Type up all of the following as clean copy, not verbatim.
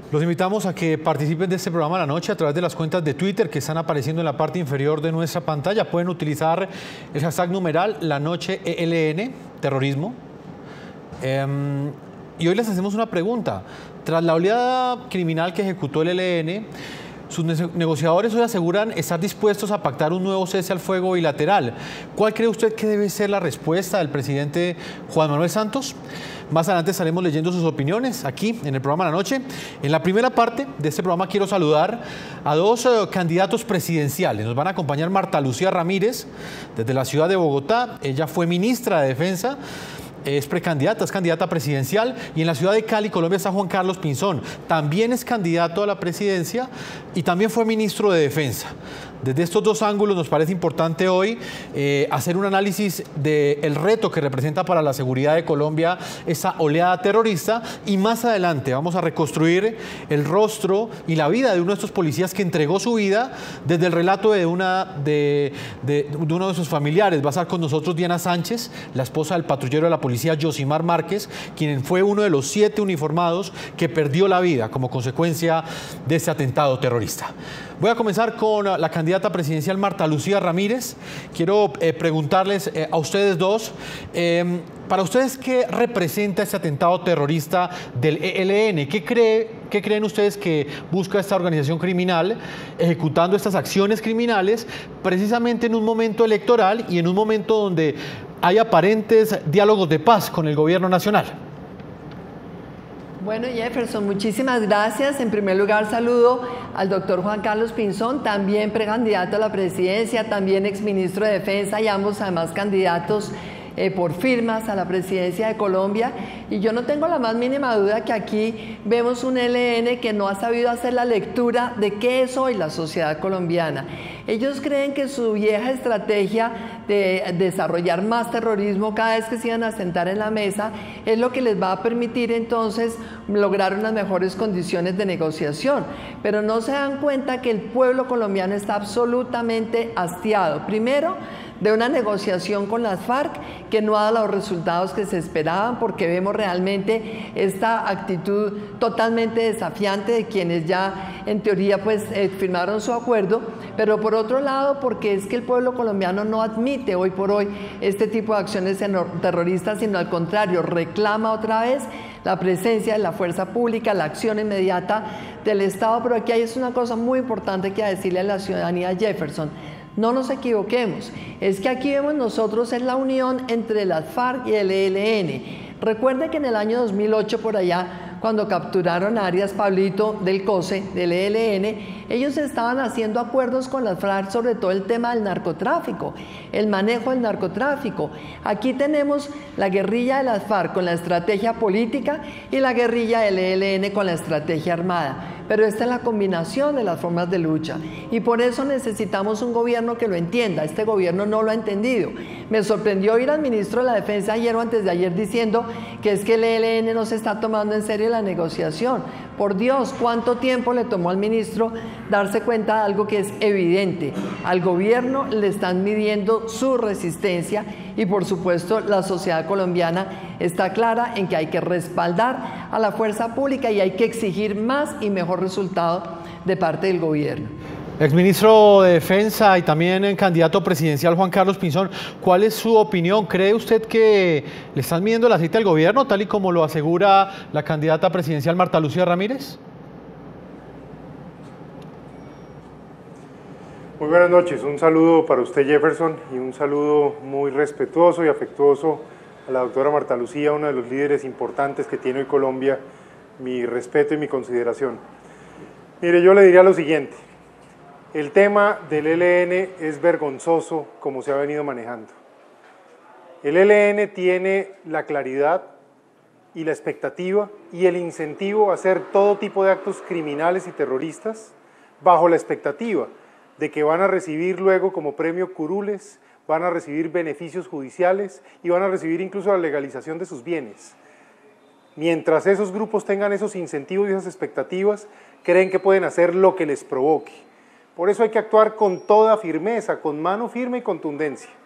Los invitamos a que participen de este programa a la noche a través de las cuentas de Twitter que están apareciendo en la parte inferior de nuestra pantalla. Pueden utilizar el hashtag numeral La Noche ELN, terrorismo. Y hoy les hacemos una pregunta. Tras la oleada criminal que ejecutó el ELN, sus negociadores hoy aseguran estar dispuestos a pactar un nuevo cese al fuego bilateral. ¿Cuál cree usted que debe ser la respuesta del presidente Juan Manuel Santos? Más adelante estaremos leyendo sus opiniones aquí en el programa La Noche. En la primera parte de este programa quiero saludar a dos candidatos presidenciales. Nos van a acompañar Marta Lucía Ramírez desde la ciudad de Bogotá. Ella fue ministra de Defensa. Es precandidata, es candidata presidencial, y en la ciudad de Cali, Colombia, está Juan Carlos Pinzón. También es candidato a la presidencia y también fue ministro de Defensa. Desde estos dos ángulos nos parece importante hoy hacer un análisis del reto que representa para la seguridad de Colombia esa oleada terrorista, y más adelante vamos a reconstruir el rostro y la vida de uno de estos policías que entregó su vida desde el relato de uno de sus familiares. Va a estar con nosotros Diana Sánchez, la esposa del patrullero de la policía Yosimar Márquez, quien fue uno de los 7 uniformados que perdió la vida como consecuencia de este atentado terrorista. Voy a comenzar con la candidata presidencial Marta Lucía Ramírez. Quiero preguntarles a ustedes dos, para ustedes, ¿qué representa este atentado terrorista del ELN? ¿Qué creen ustedes que busca esta organización criminal ejecutando estas acciones criminales precisamente en un momento electoral y en un momento donde hay aparentes diálogos de paz con el gobierno nacional? Bueno, Jefferson, muchísimas gracias. En primer lugar, saludo al doctor Juan Carlos Pinzón, también precandidato a la presidencia, también exministro de Defensa, y ambos además candidatos por firmas a la presidencia de Colombia. Y yo no tengo la más mínima duda que aquí vemos un ELN que no ha sabido hacer la lectura de qué es hoy la sociedad colombiana. Ellos creen que su vieja estrategia de desarrollar más terrorismo cada vez que se iban a sentar en la mesa es lo que les va a permitir entonces lograr unas mejores condiciones de negociación. Pero no se dan cuenta que el pueblo colombiano está absolutamente hastiado. Primero, de una negociación con las FARC que no ha dado los resultados que se esperaban, porque vemos realmente esta actitud totalmente desafiante de quienes ya en teoría pues firmaron su acuerdo, pero por otro lado porque es que el pueblo colombiano no admite hoy por hoy este tipo de acciones terroristas, sino al contrario, reclama otra vez la presencia de la fuerza pública, la acción inmediata del Estado. Pero aquí hay una cosa muy importante que decirle a la ciudadanía, Jefferson. No nos equivoquemos, es que aquí vemos nosotros es la unión entre las FARC y el ELN. Recuerde que en el año 2008 por allá, cuando capturaron a Arias Pablito del COSE, del ELN, ellos estaban haciendo acuerdos con las FARC sobre todo el tema del narcotráfico, el manejo del narcotráfico. Aquí tenemos la guerrilla de las FARC con la estrategia política y la guerrilla del ELN con la estrategia armada. Pero esta es la combinación de las formas de lucha y por eso necesitamos un gobierno que lo entienda. Este gobierno no lo ha entendido. Me sorprendió oír al ministro de la Defensa ayer o antes de ayer diciendo que es que el ELN no se está tomando en serio la negociación. Por Dios, ¿cuánto tiempo le tomó al ministro darse cuenta de algo que es evidente? Al gobierno le están midiendo su resistencia y por supuesto la sociedad colombiana está clara en que hay que respaldar a la fuerza pública y hay que exigir más y mejor resultado de parte del gobierno. Exministro de Defensa y también candidato presidencial Juan Carlos Pinzón, ¿cuál es su opinión? ¿Cree usted que le están midiendo el aceite al gobierno, tal y como lo asegura la candidata presidencial Marta Lucía Ramírez? Muy buenas noches, un saludo para usted, Jefferson, y un saludo muy respetuoso y afectuoso a la doctora Marta Lucía, una de los líderes importantes que tiene hoy Colombia. Mi respeto y mi consideración. Mire, yo le diría lo siguiente: el tema del ELN es vergonzoso como se ha venido manejando. El ELN tiene la claridad y la expectativa y el incentivo a hacer todo tipo de actos criminales y terroristas bajo la expectativa de que van a recibir luego como premio curules, van a recibir beneficios judiciales y van a recibir incluso la legalización de sus bienes. Mientras esos grupos tengan esos incentivos y esas expectativas, creen que pueden hacer lo que les provoque. Por eso hay que actuar con toda firmeza, con mano firme y contundencia,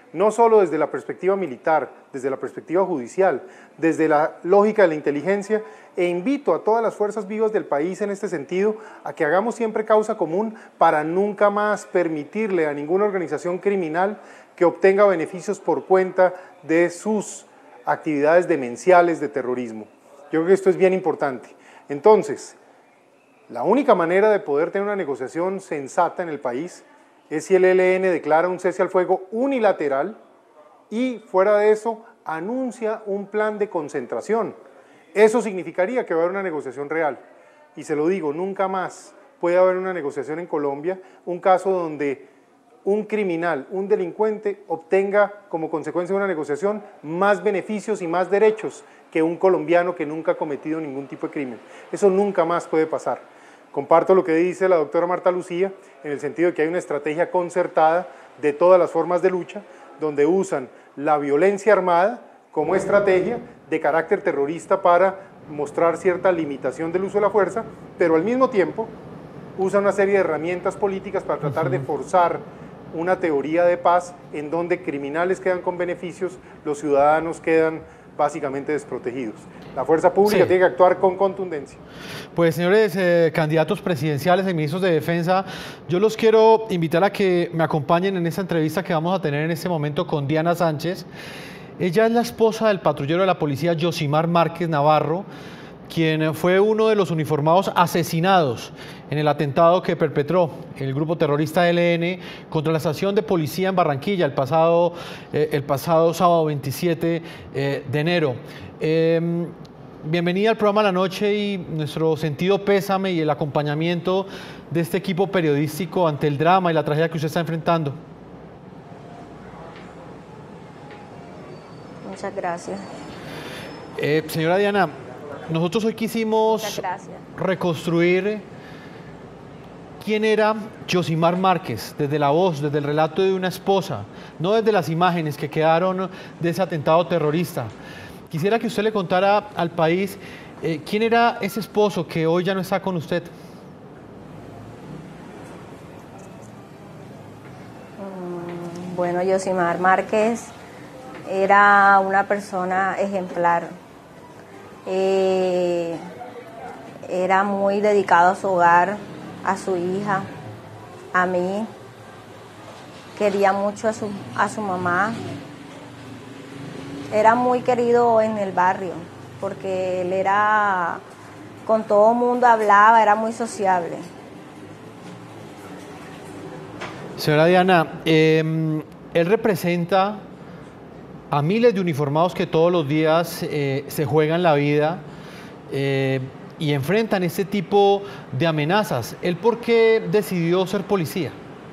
no solo desde la perspectiva militar, desde la perspectiva judicial, desde la lógica de la inteligencia, e invito a todas las fuerzas vivas del país en este sentido a que hagamos siempre causa común para nunca más permitirle a ninguna organización criminal que obtenga beneficios por cuenta de sus actividades demenciales de terrorismo. Yo creo que esto es bien importante. Entonces, la única manera de poder tener una negociación sensata en el país es si el ELN declara un cese al fuego unilateral y, fuera de eso, anuncia un plan de concentración. Eso significaría que va a haber una negociación real. Y se lo digo, nunca más puede haber una negociación en Colombia, un caso donde un criminal, un delincuente, obtenga como consecuencia de una negociación más beneficios y más derechos que un colombiano que nunca ha cometido ningún tipo de crimen. Eso nunca más puede pasar. Comparto lo que dice la doctora Marta Lucía, en el sentido de que hay una estrategia concertada de todas las formas de lucha, donde usan la violencia armada como estrategia de carácter terrorista para mostrar cierta limitación del uso de la fuerza, pero al mismo tiempo usan una serie de herramientas políticas para tratar de forzar una teoría de paz en donde criminales quedan con beneficios, los ciudadanos quedan básicamente desprotegidos. La fuerza pública tiene que actuar con contundencia. Pues señores candidatos presidenciales y ministros de defensa, yo los quiero invitar a que me acompañen en esta entrevista que vamos a tener en este momento con Diana Sánchez. Ella es la esposa del patrullero de la policía Yosimar Márquez Navarro, quien fue uno de los uniformados asesinados en el atentado que perpetró el grupo terrorista ELN contra la estación de policía en Barranquilla el pasado sábado 27 de enero. Bienvenida al programa La Noche y nuestro sentido pésame y el acompañamiento de este equipo periodístico ante el drama y la tragedia que usted está enfrentando. Muchas gracias. Señora Diana, nosotros hoy quisimos reconstruir quién era Yosimar Márquez, desde la voz, desde el relato de una esposa, no desde las imágenes que quedaron de ese atentado terrorista. Quisiera que usted le contara al país quién era ese esposo que hoy ya no está con usted. Bueno, Yosimar Márquez era una persona ejemplar. Era muy dedicado a su hogar, a su hija, a mí. Quería mucho a su mamá. Era muy querido en el barrio, porque él era, con todo el mundo hablaba, era muy sociable. Señora Diana, él representa a miles de uniformados que todos los días se juegan la vida y enfrentan este tipo de amenazas. ¿Él por qué decidió ser policía?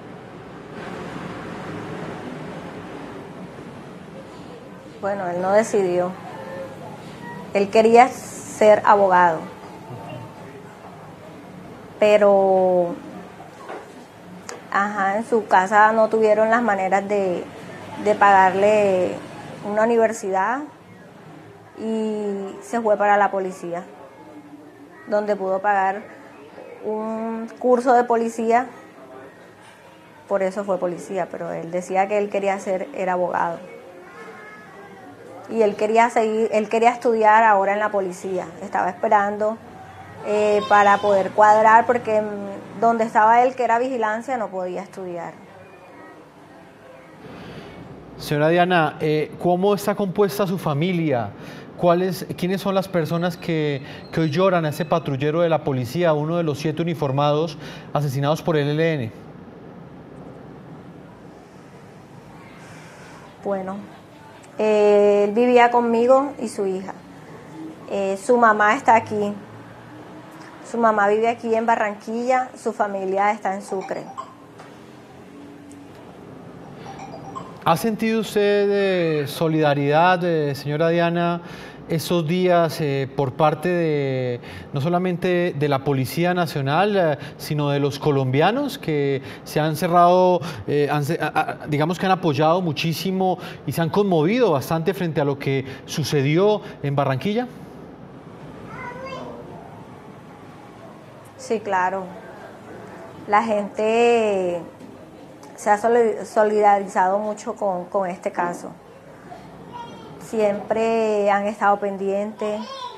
Bueno, él no decidió. Él quería ser abogado. Pero en su casa no tuvieron las maneras de pagarle una universidad y se fue para la policía, donde pudo pagar un curso de policía. Por eso fue policía, pero él decía que él quería era abogado. Y él quería estudiar ahora en la policía. Estaba esperando para poder cuadrar, porque donde estaba él, que era vigilancia, no podía estudiar. Señora Diana, ¿cómo está compuesta su familia? ¿Quiénes son las personas que hoy lloran a ese patrullero de la policía, uno de los 7 uniformados asesinados por el ELN? Bueno, él vivía conmigo y su hija. Su mamá está aquí. Su mamá vive aquí en Barranquilla, su familia está en Sucre. ¿Ha sentido usted solidaridad, señora Diana, esos días por parte de no solamente de la Policía Nacional, sino de los colombianos que se han cerrado, digamos que han apoyado muchísimo y se han conmovido bastante frente a lo que sucedió en Barranquilla? Sí, claro. La gente se ha solidarizado mucho con este caso. Siempre han estado pendientes.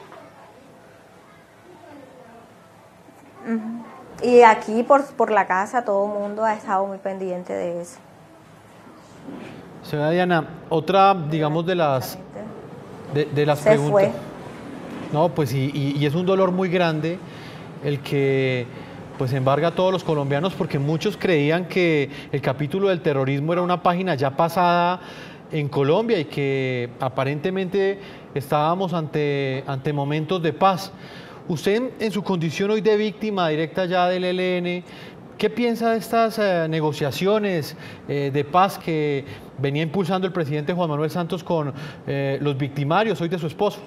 Y aquí por la casa todo el mundo ha estado muy pendiente de eso. Señora Diana, otra, digamos, de las Se preguntas. fue. No, pues y es un dolor muy grande el que pues embarga a todos los colombianos, porque muchos creían que el capítulo del terrorismo era una página ya pasada en Colombia y que aparentemente estábamos ante momentos de paz. Usted, en su condición hoy de víctima directa ya del ELN, ¿qué piensa de estas negociaciones de paz que venía impulsando el presidente Juan Manuel Santos con los victimarios hoy de su esposo?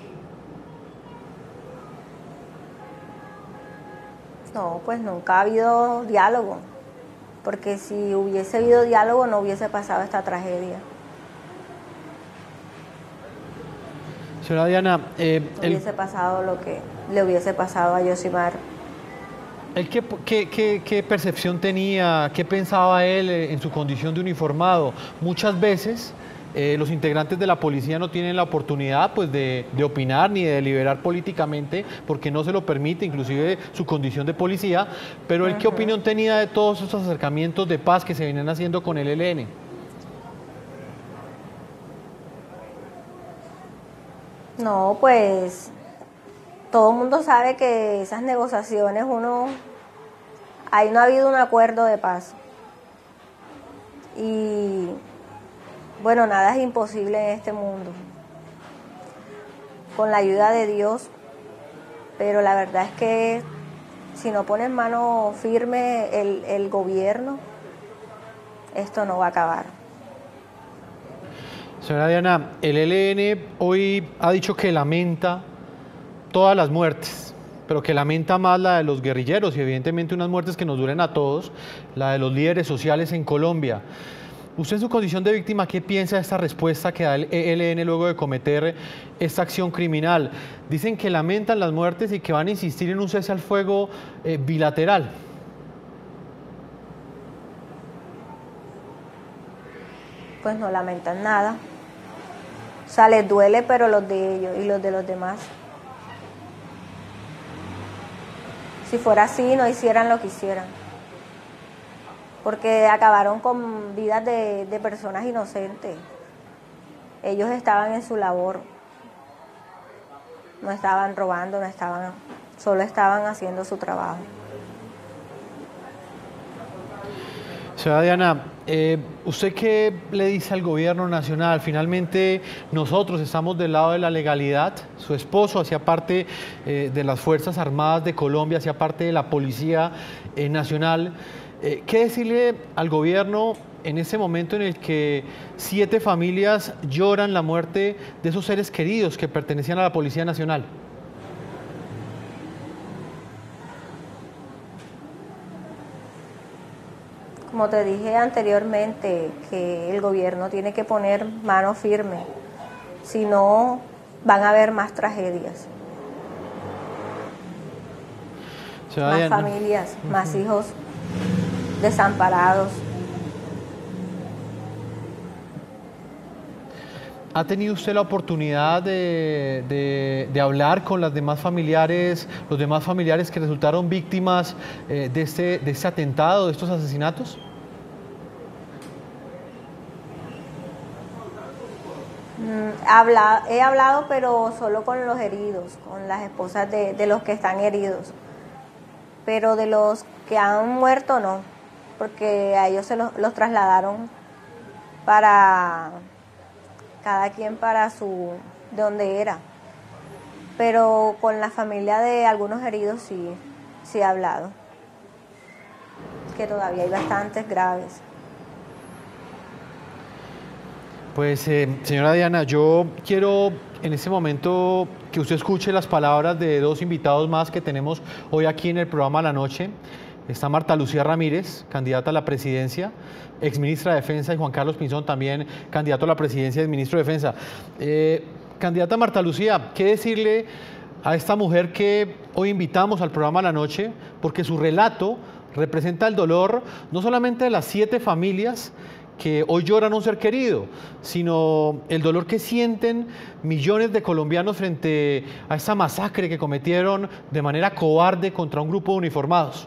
No, pues nunca ha habido diálogo, porque si hubiese habido diálogo no hubiese pasado esta tragedia. Señora Diana, No hubiese pasado lo que le hubiese pasado a Yosimar. ¿Qué percepción tenía, qué pensaba él en su condición de uniformado? Muchas veces los integrantes de la policía no tienen la oportunidad pues, de opinar ni de deliberar políticamente porque no se lo permite, inclusive su condición de policía, pero él, ¿qué opinión tenía de todos esos acercamientos de paz que se venían haciendo con el ELN? No, pues todo el mundo sabe que esas negociaciones ahí no ha habido un acuerdo de paz. Y bueno, nada es imposible en este mundo. Con la ayuda de Dios, pero la verdad es que si no pone en mano firme el gobierno, esto no va a acabar. Señora Diana, el ELN hoy ha dicho que lamenta todas las muertes, pero que lamenta más la de los guerrilleros y evidentemente unas muertes que nos duelen a todos, la de los líderes sociales en Colombia. Usted en su condición de víctima, ¿qué piensa de esta respuesta que da el ELN luego de cometer esta acción criminal? Dicen que lamentan las muertes y que van a insistir en un cese al fuego bilateral. Pues no lamentan nada. O sea, les duele, pero los de ellos y los de los demás. Si fuera así, no hicieran lo que hicieran. Porque acabaron con vidas de personas inocentes. Ellos estaban en su labor. No estaban robando, solo estaban haciendo su trabajo. Señora Diana, ¿usted qué le dice al gobierno nacional? Finalmente nosotros estamos del lado de la legalidad, su esposo hacía parte de las Fuerzas Armadas de Colombia, hacía parte de la Policía Nacional. ¿Qué decirle al gobierno en ese momento en el que 7 familias lloran la muerte de esos seres queridos que pertenecían a la Policía Nacional? Como te dije anteriormente, que el gobierno tiene que poner mano firme, si no van a haber más tragedias, más familias, más hijos desamparados. ¿Ha tenido usted la oportunidad de hablar con las demás familiares, los demás familiares que resultaron víctimas de este atentado, de estos asesinatos? He hablado, pero solo con los heridos, con las esposas de los que están heridos. Pero de los que han muerto no, porque a ellos los trasladaron para cada quien para de donde era. Pero con la familia de algunos heridos sí he hablado, que todavía hay bastantes graves. Pues señora Diana, yo quiero en este momento que usted escuche las palabras de 2 invitados más que tenemos hoy aquí en el programa La Noche. Está Marta Lucía Ramírez, candidata a la presidencia, exministra de Defensa, y Juan Carlos Pinzón, también candidato a la presidencia y ministro de Defensa. Candidata Marta Lucía, ¿qué decirle a esta mujer que hoy invitamos al programa La Noche? Porque su relato representa el dolor no solamente de las 7 familias que hoy lloran a un ser querido, sino el dolor que sienten millones de colombianos frente a esa masacre que cometieron de manera cobarde contra un grupo de uniformados.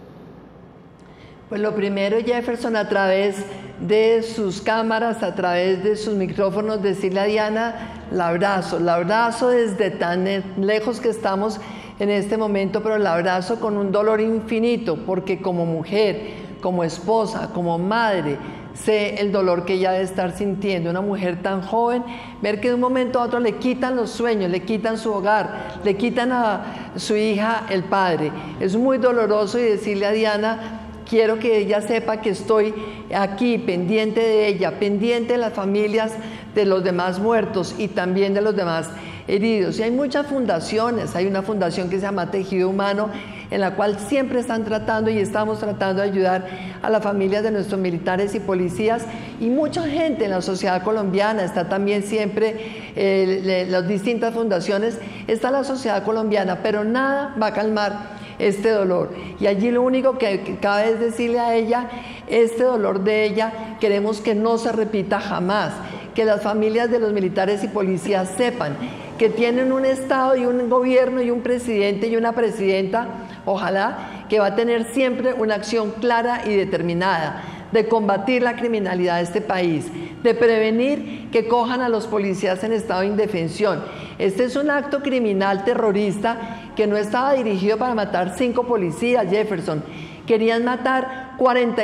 Pues lo primero, Jefferson, a través de sus cámaras, a través de sus micrófonos, decirle a Diana, la abrazo desde tan lejos que estamos en este momento, pero la abrazo con un dolor infinito, porque como mujer, como esposa, como madre, sé el dolor que ella debe estar sintiendo. Una mujer tan joven, ver que de un momento a otro le quitan los sueños, le quitan su hogar, le quitan a su hija el padre. Es muy doloroso, y decirle a Diana, quiero que ella sepa que estoy aquí pendiente de ella, pendiente de las familias de los demás muertos y también de los demás heridos. Y hay muchas fundaciones, hay una fundación que se llama Tejido Humano, en la cual siempre están tratando y estamos tratando de ayudar a las familias de nuestros militares y policías, y mucha gente en la sociedad colombiana. Está también siempre las distintas fundaciones, está la sociedad colombiana, pero nada va a calmar este dolor. Y allí lo único que cabe es decirle a ella, este dolor de ella queremos que no se repita jamás, que las familias de los militares y policías sepan que tienen un Estado y un gobierno y un presidente y una presidenta, ojalá, que va a tener siempre una acción clara y determinada de combatir la criminalidad de este país, de prevenir que cojan a los policías en estado de indefensión. Este es un acto criminal terrorista que no estaba dirigido para matar 5 policías, Jefferson. Querían matar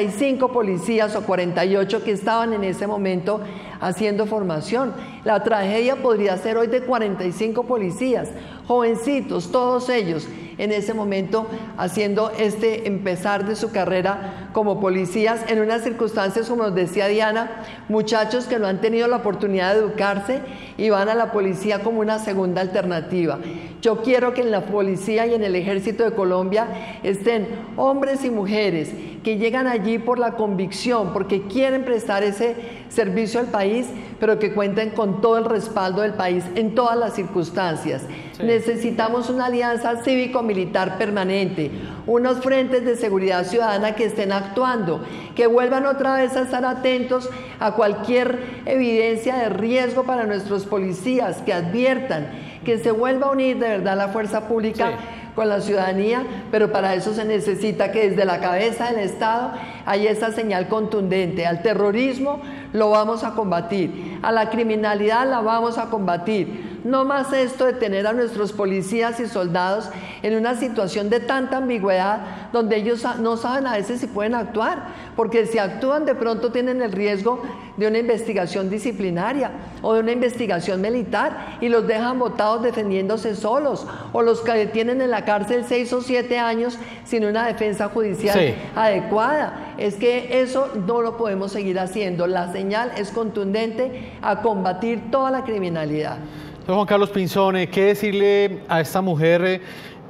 45 policías o 48 que estaban en ese momento haciendo formación. La tragedia podría ser hoy de 45 policías, jovencitos, todos ellos en ese momento haciendo empezar de su carrera como policías en unas circunstancias, como nos decía Diana, muchachos que no han tenido la oportunidad de educarse y van a la policía como una segunda alternativa. Yo quiero que en la policía y en el Ejército de Colombia estén hombres y mujeres que llegan allí por la convicción, porque quieren prestar ese servicio al país, pero que cuenten con todo el respaldo del país en todas las circunstancias. Sí. Necesitamos una alianza cívico-militar permanente, unos frentes de seguridad ciudadana que estén actuando, que vuelvan otra vez a estar atentos a cualquier evidencia de riesgo para nuestros policías, que adviertan, que se vuelva a unir de verdad la fuerza pública. Sí. Con la ciudadanía, pero para eso se necesita que desde la cabeza del Estado haya esa señal contundente. Al terrorismo lo vamos a combatir, a la criminalidad la vamos a combatir. No más esto de tener a nuestros policías y soldados en una situación de tanta ambigüedad, donde ellos no saben a veces si pueden actuar, porque si actúan de pronto tienen el riesgo de una investigación disciplinaria o de una investigación militar, y los dejan botados defendiéndose solos, o los que tienen en la cárcel 6 o 7 años sin una defensa judicial adecuada. Es que eso no lo podemos seguir haciendo. La señal es contundente a combatir toda la criminalidad. Don Juan Carlos Pinzón, ¿qué decirle a esta mujer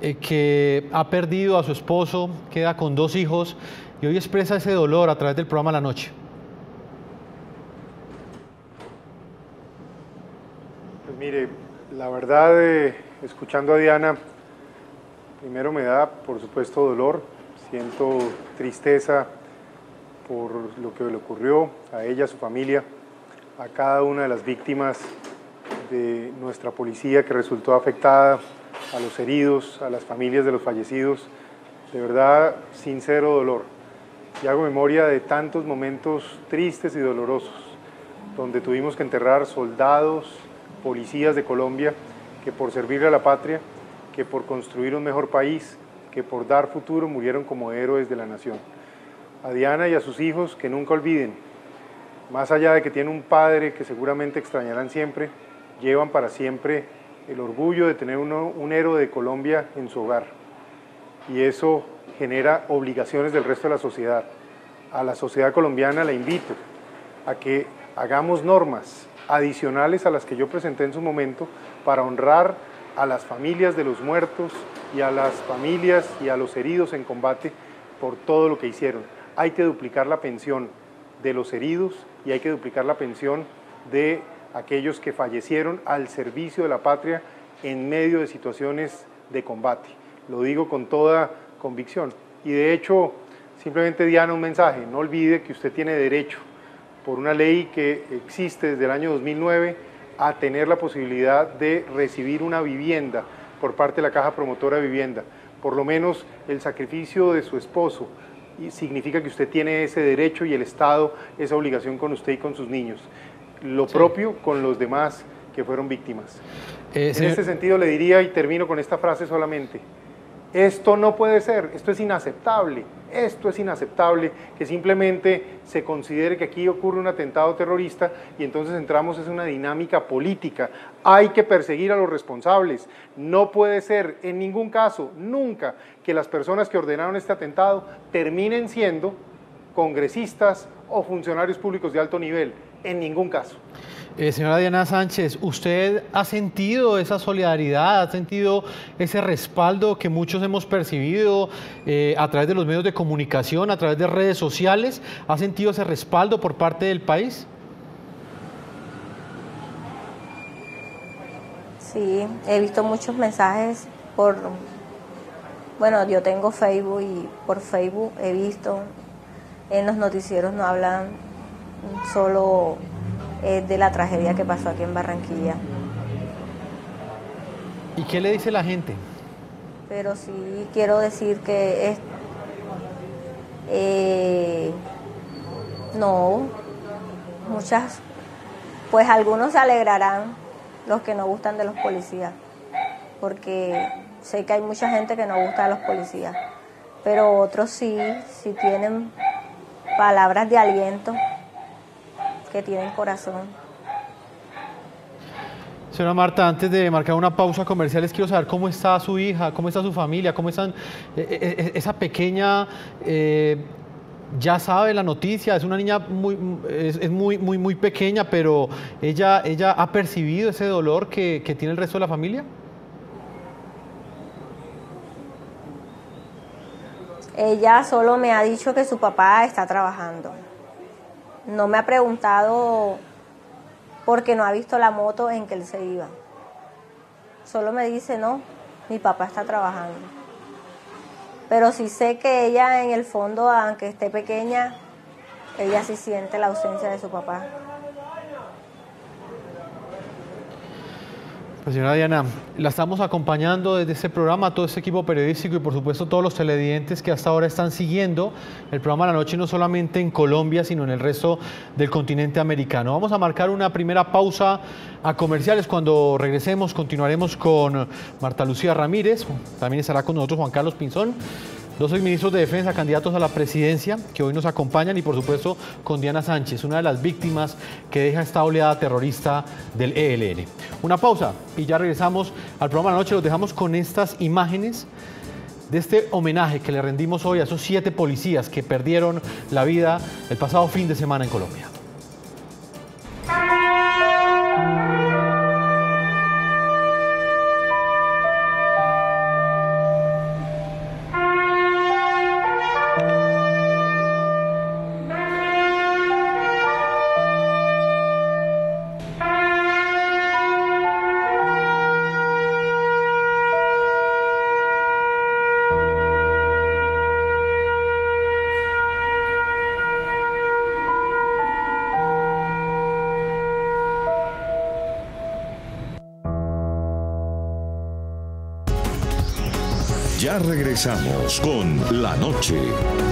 que ha perdido a su esposo, queda con 2 hijos y hoy expresa ese dolor a través del programa La Noche? Pues mire, la verdad, escuchando a Diana, primero me da, por supuesto, dolor, siento tristeza por lo que le ocurrió a ella, a su familia, a cada una de las víctimas de nuestra policía que resultó afectada, a los heridos, a las familias de los fallecidos. De verdad, sincero dolor. Y hago memoria de tantos momentos tristes y dolorosos, donde tuvimos que enterrar soldados, policías de Colombia, que por servirle a la patria, que por construir un mejor país, que por dar futuro murieron como héroes de la nación. A Diana y a sus hijos, que nunca olviden, más allá de que tienen un padre que seguramente extrañarán siempre, llevan para siempre el orgullo de tener un héroe de Colombia en su hogar. Y eso genera obligaciones del resto de la sociedad. A la sociedad colombiana la invito a que hagamos normas adicionales a las que yo presenté en su momento para honrar a las familias de los muertos y a las familias y a los heridos en combate por todo lo que hicieron. Hay que duplicar la pensión de los heridos y hay que duplicar la pensión de aquellos que fallecieron al servicio de la patria en medio de situaciones de combate. Lo digo con toda convicción. Y de hecho, Simplemente, Diana, un mensaje: no olvide que usted tiene derecho, por una ley que existe desde el año 2009, a tener la posibilidad de recibir una vivienda por parte de la Caja Promotora de Vivienda. Por lo menos el sacrificio de su esposo significa que usted tiene ese derecho y el Estado esa obligación con usted y con sus niños. Lo propio con los demás que fueron víctimas. En este sentido le diría, y termino con esta frase solamente: esto no puede ser, esto es inaceptable que simplemente se considere que aquí ocurre un atentado terrorista y entonces entramos en una dinámica política. Hay que perseguir a los responsables. No puede ser en ningún caso, nunca, que las personas que ordenaron este atentado terminen siendo congresistas o funcionarios públicos de alto nivel, en ningún caso. Señora Diana Sánchez, ¿usted ha sentido esa solidaridad, ha sentido ese respaldo que muchos hemos percibido a través de los medios de comunicación, a través de redes sociales? ¿Ha sentido ese respaldo por parte del país? Sí, he visto muchos mensajes bueno, yo tengo Facebook y por Facebook he visto, en los noticieros no hablan solo de la tragedia que pasó aquí en Barranquilla. ¿Y qué le dice la gente? Pero sí quiero decir que pues algunos se alegrarán, los que no gustan de los policías, porque sé que hay mucha gente que no gusta de los policías, pero otros sí tienen palabras de aliento, que tienen corazón. Señora Marta, antes de marcar una pausa comercial, les quiero saber cómo está su hija, cómo está su familia, cómo están, esa pequeña, ya sabe la noticia, es una niña muy pequeña, pero ella ha percibido ese dolor que tiene el resto de la familia. Ella solo me ha dicho que su papá está trabajando. No me ha preguntado porque no ha visto la moto en que él se iba. Solo me dice, no, mi papá está trabajando. Pero sí sé que ella en el fondo, aunque esté pequeña, ella sí siente la ausencia de su papá. Pues señora Diana, la estamos acompañando desde este programa, todo este equipo periodístico y por supuesto todos los televidentes que hasta ahora están siguiendo el programa La Noche, no solamente en Colombia, sino en el resto del continente americano. Vamos a marcar una primera pausa a comerciales. Cuando regresemos continuaremos con Marta Lucía Ramírez, también estará con nosotros Juan Carlos Pinzón, dos exministros de Defensa, candidatos a la presidencia, que hoy nos acompañan, y por supuesto con Diana Sánchez, una de las víctimas que deja esta oleada terrorista del ELN. Una pausa y ya regresamos al programa de la noche. Los dejamos con estas imágenes de este homenaje que le rendimos hoy a esos 7 policías que perdieron la vida el pasado fin de semana en Colombia. Ya regresamos con La Noche.